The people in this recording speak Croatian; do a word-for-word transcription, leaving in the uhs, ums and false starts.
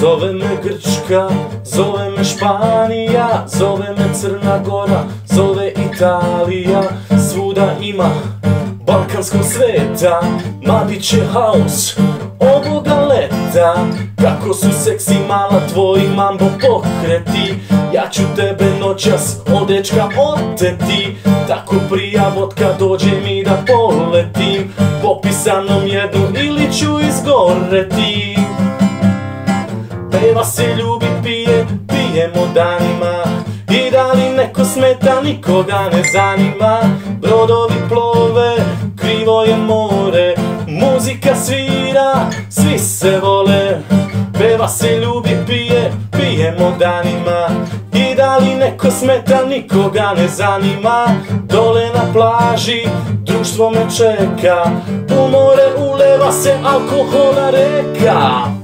Zove me Grčka, zove me Španija, zove me Crna Gora, zove Italija. Svuda ima balkanskog sveta, ma bit će haos ovoga leta. Kako su seksi mala tvoji mambo pokreti, ja ću tebe noćas od dečka oteti. Tako prija vodka dođe mi da poletim, popi sa mnom jednu ili ću izgoreti. Peva se, ljubi, pije, pijemo danima, i da li neko smeta nikoga ne zanima. Brodovi plove, krivo je more, muzika svira, svi se vole. Peva se, ljubi, pije, pijemo danima, i da li neko smeta nikoga ne zanima. Dole na plaži društvo me čeka, u more uleva se alkoholna reka.